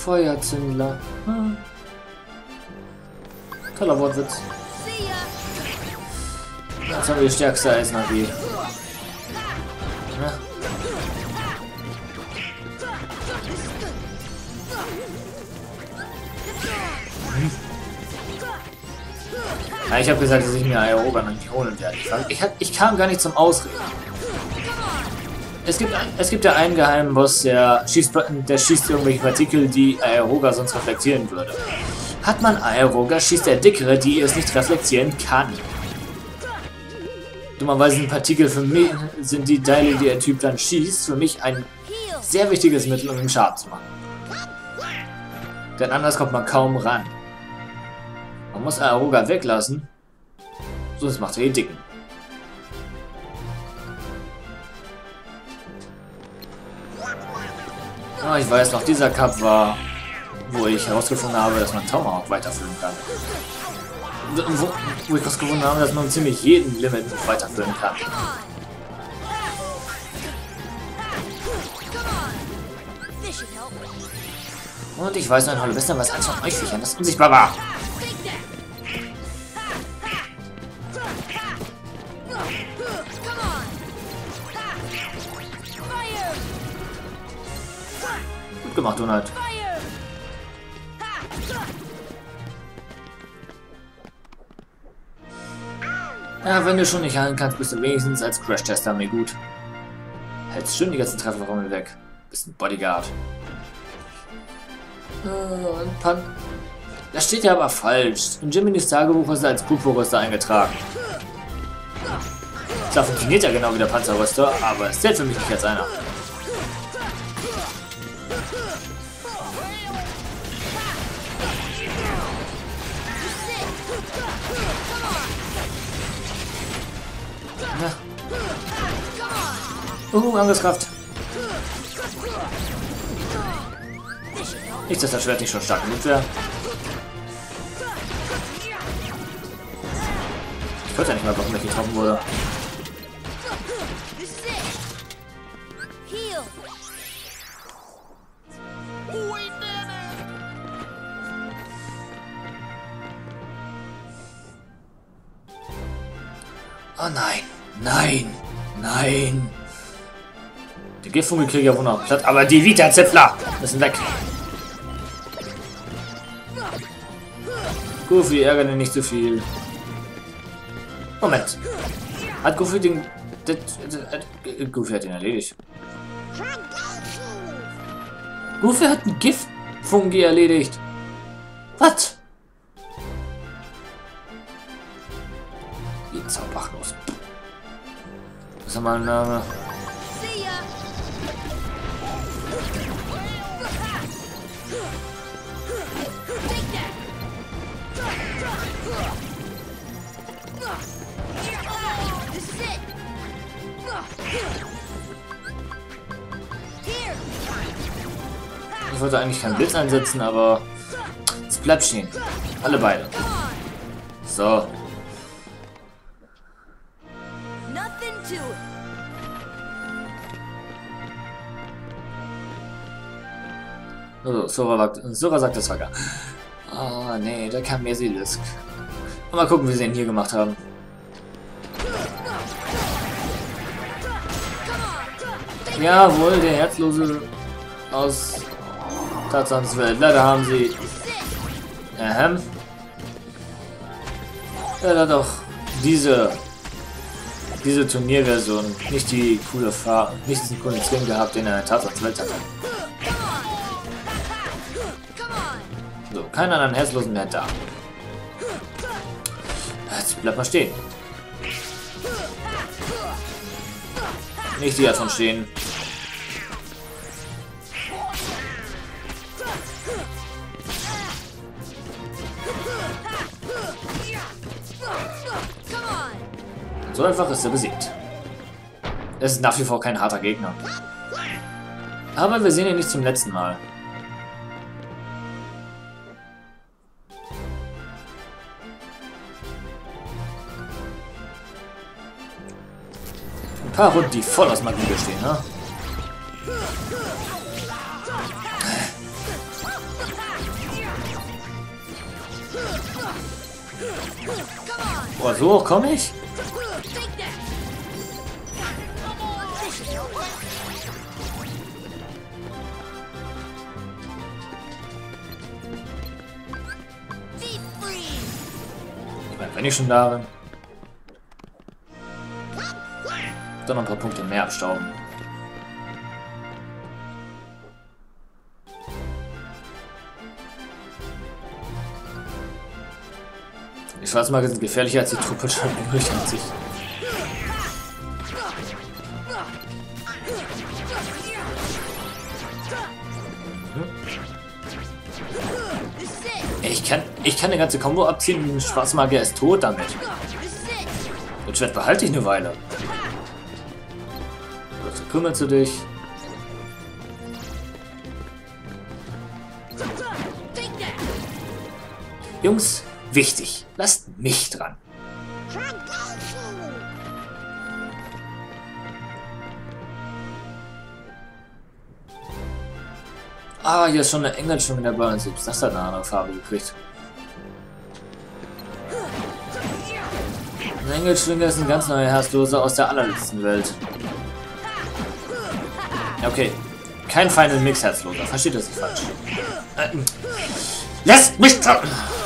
Feuerzündler. Hm. Toller Wortwitz. Jetzt haben wir die stärkste Eismagie. Ja. Ja, ich habe gesagt, dass ich mir Aeroga noch nicht holen werde. Ich kam gar nicht zum Ausreden. Es gibt ja einen geheimen Boss, der schießt irgendwelche Partikel, die Aeroga sonst reflektieren würde. Hat man Aeroga, schießt der Dickere, die es nicht reflektieren kann. Dummerweise sind Partikel für mich, sind die Teile, die der Typ dann schießt, für mich ein sehr wichtiges Mittel, um ihm Schaden zu machen. Denn anders kommt man kaum ran. Man muss Aeroga weglassen, sonst macht er die Dicken. Ah, ich weiß noch, dieser Cup war, wo ich herausgefunden habe, dass man Tomahawk weiterführen kann. Wo ich herausgefunden habe, dass man ziemlich jeden Limit weiterführen kann. Und ich weiß noch ein halbes bisschen, was eins von euch Viechern das unsichtbar war. Gut gemacht, Donald. Ja, wenn du schon nicht heilen kannst, bist du wenigstens als Crash-Tester mir gut. Hältst schön die ganzen Trefferräume weg. Bist ein Bodyguard. Das steht ja aber falsch. In Jiminy's Tagebuch ist er als Purpurrüster eingetragen. Zwar funktioniert ja genau wie der Panzerrüster, aber es zählt für mich nicht als einer. Angriffskraft. Nicht, dass das Schwert nicht schon stark genug wäre. Ich weiß ja nicht mal, warum ich getroffen wurde. Oh nein, nein, nein. Die Giftfunke kriege ich ja wohl noch platt, aber die Vita-Zipfler müssen weg. Goofy, ärgere dich nicht so viel. Moment. Hat Goofy den... Goofy hat ihn erledigt. Goofy hat einen Giftfungi erledigt. Was? Wie zauberlos. Das ist mal ein Name. Ich wollte eigentlich keinen Blitz einsetzen, aber es bleibt stehen. Alle beide. So. Sora sagt das sogar. Oh nee, da kam Basilisk. Mal gucken, wie sie ihn hier gemacht haben. Jawohl, der Herzlose aus Tarzans Welt. Leider haben sie... Er hat auch diese Turnierversion nicht die coole nicht diesen coolen Skin gehabt, den er in Tarzans Welt hatte. So, keinen anderen Herzlosen mehr da. Jetzt bleibt mal stehen. Nicht die davon stehen. So einfach ist er besiegt. Es ist nach wie vor kein harter Gegner. Aber wir sehen ihn nicht zum letzten Mal. Ein paar Runden, die voll aus Magie bestehen, ne? Boah, so hoch komme ich? Ich meine, wenn ich schon da bin. Dann noch ein paar Punkte mehr abstauben. Die Schwarzmarke sind gefährlicher als die Truppe schon übrig an sich. Ich kann eine ganze Combo abziehen und die Schwarzmagier ist tot damit. Das Schwert behalte ich eine Weile. Also kümmerst du dich. Jungs, wichtig, lasst mich dran. Ah, hier ist schon eine Engelschwinge dabei und selbst das hat eine andere Farbe gekriegt. Eine Engelschwinge ist ein ganz neuer Herzloser aus der allerletzten Welt. Okay, kein Final Mix Herzloser, versteht das nicht falsch. Lasst mich dran!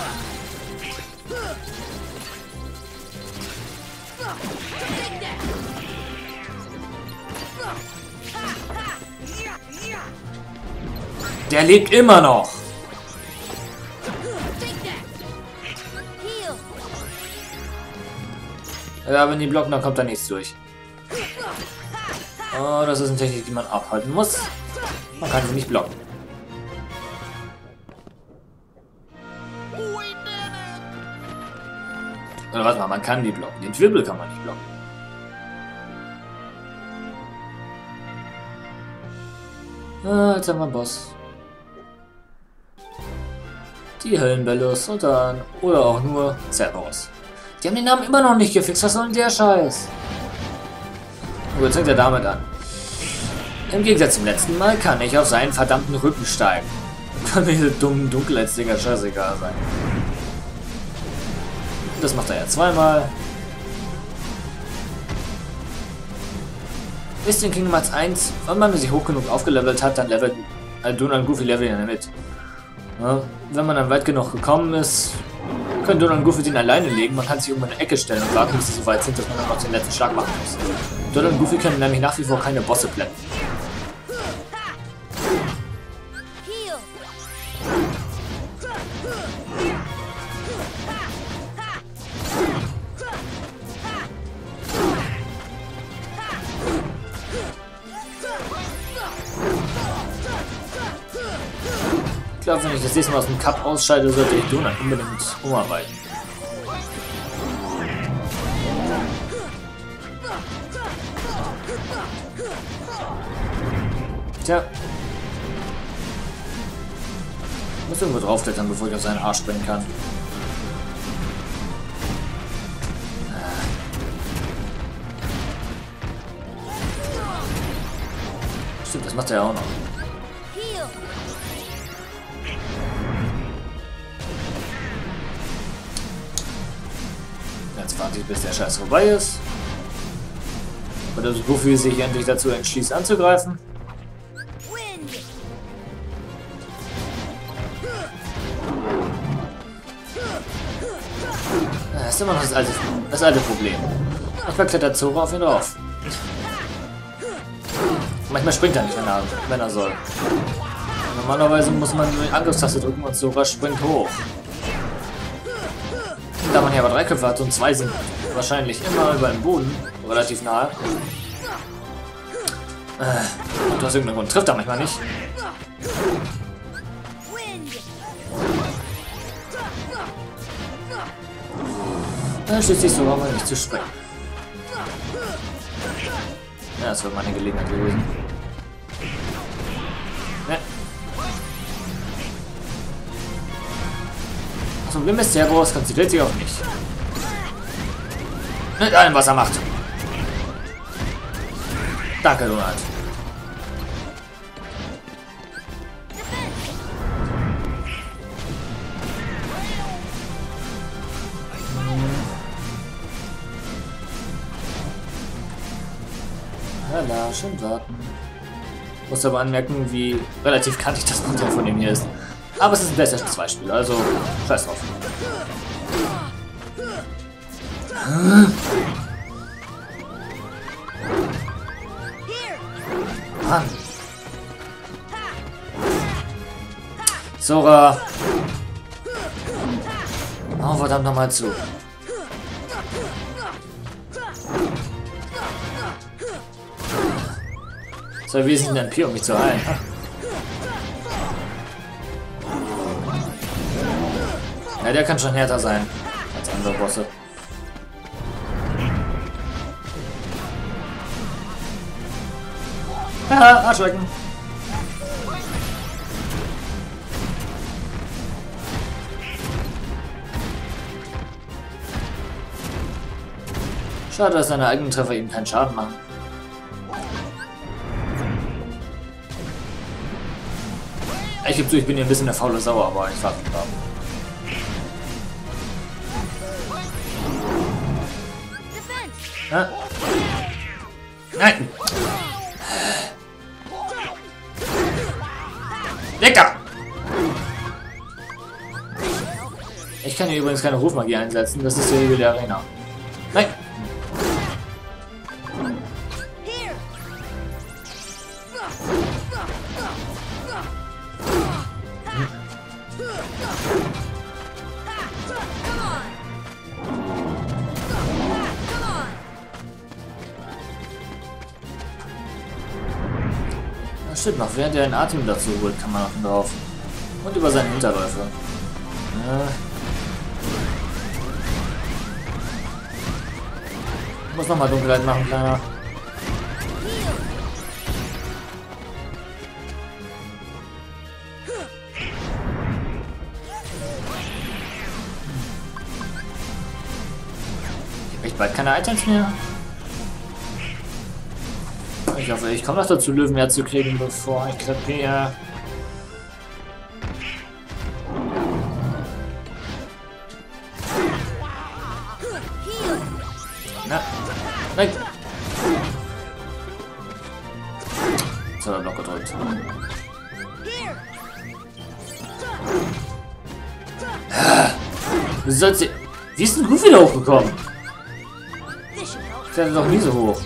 Der lebt immer noch. Ja, wenn die blocken, dann kommt da nichts durch. Oh, das ist eine Technik, die man abhalten muss. Man kann sie nicht blocken. Oder warte mal, man kann die blocken. Den Wirbel kann man nicht blocken. Ah, jetzt haben wir einen Boss. Die Höllenbellos und dann, oder auch nur Cerberus. Die haben den Namen immer noch nicht gefixt. Was soll denn der Scheiß? Oh, jetzt fängt er damit an. Im Gegensatz zum letzten Mal kann ich auf seinen verdammten Rücken steigen. Kann mir diese dummen Dunkelheitsdinger scheißegal sein. Das macht er ja zweimal. Ist in Kingdom Hearts 1, wenn man sich hoch genug aufgelevelt hat, dann levelt Donald Goofy leveln ja mit. Ja, wenn man dann weit genug gekommen ist, können Donald und Goofy den alleine legen. Man kann sich irgendwo in eine Ecke stellen und warten, bis sie so weit sind, dass man dann noch den letzten Schlag machen muss. Donald und Goofy können nämlich nach wie vor keine Bosse plätten. Ich glaube, wenn ich das nächste Mal aus dem Cup ausscheide, sollte ich Donald unbedingt umarbeiten. Tja. Ich muss irgendwo draufklettern, bevor ich auf seinen Arsch springen kann. Stimmt, das macht er ja auch noch. Jetzt warte ich, bis der Scheiß vorbei ist. Und das Goofy sich endlich dazu entschließt anzugreifen. Das ist immer noch das alte Problem. Manchmal klettert Zora auf ihn drauf. Manchmal springt er nicht, wenn er soll. Normalerweise muss man nur die Angriffstaste drücken und Zora springt hoch. Da man hier aber 3 Köpfe hat und 2 sind wahrscheinlich immer über dem Boden, relativ nahe. Und aus irgendeinem Grund trifft er manchmal nicht. Dann schließt sogar mal nicht zu springen. Ja, das wird meine Gelegenheit gewesen. Ja. Das Problem ist, Cerberus konzentriert sich auf mich. Mit allem, was er macht. Danke, Donald. Ja, schön warten. Muss aber anmerken, wie relativ kantig das Modell von ihm hier ist. Aber es ist ein PlayStation 2 Spiel, also scheiß drauf. Mann. Sora. Oh, verdammt nochmal zu. So, wie sind denn Pi, um mich zu heilen? Ja, der kann schon härter sein als andere Bosse. Haha, Arschlecken. Schade, dass seine eigenen Treffer ihm keinen Schaden machen. Ich gebe zu, ich bin hier ein bisschen eine faule Sau, aber ich warte drauf. Ja? Nein! Lecker! Ich kann hier übrigens keine Rufmagie einsetzen, das ist die Regel der Arena. Nein! Stimmt noch, während er einen Atem dazu holt, kann man noch drauf. Und über seine Hinterläufe. Ich muss nochmal Dunkelheit machen, Kleiner. Ich habe echt bald keine Items mehr. Ich hoffe, ich komme noch dazu, Löwenmeer zu kriegen, bevor ich krepiere. Na, nein! Jetzt hat er Block gedrückt. Wie ist denn Goofy wieder hochgekommen? Ich werde doch nie so hoch.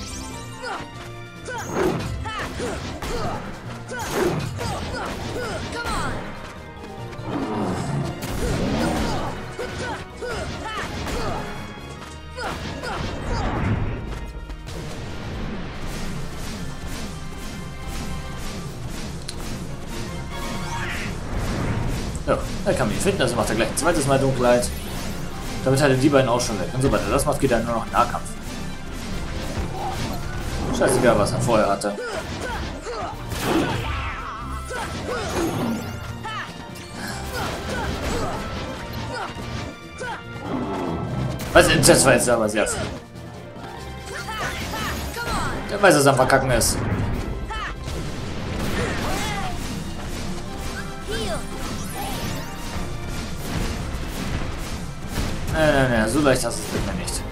Ja, er kann mich finden, also macht er gleich ein zweites Mal Dunkelheit. Damit hat er die beiden auch schon weg. Und sobald er das macht, geht er nur noch Nahkampf. Scheißegal, was er vorher hatte. Was? Das war jetzt aber sehr viel. Der weiß, dass er am Verkacken ist. Nein, so leicht hast du es mir nicht.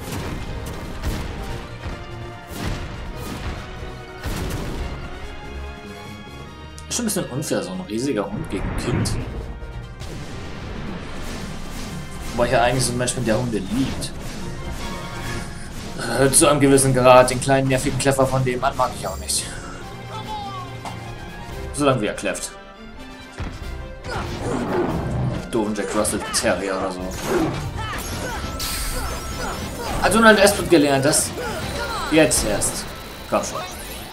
Ist schon ein bisschen unfair, so ein riesiger Hund gegen ein Kind. Wobei ich ja eigentlich so ein Mensch bin, der Hunde liebt. Zu einem gewissen Grad. Den kleinen nervigen Kleffer von dem an mag ich auch nicht. Solange wie er kläfft. Doofen Jack Russell Terrier oder so. Hat Donald Westwood gelernt, das jetzt erst. Komm schon.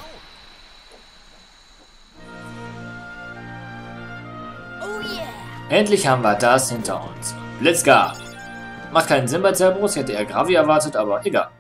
Endlich haben wir das hinter uns. Let's go! Macht keinen Sinn bei Cerberus, ich hätte eher Gravi erwartet, aber egal.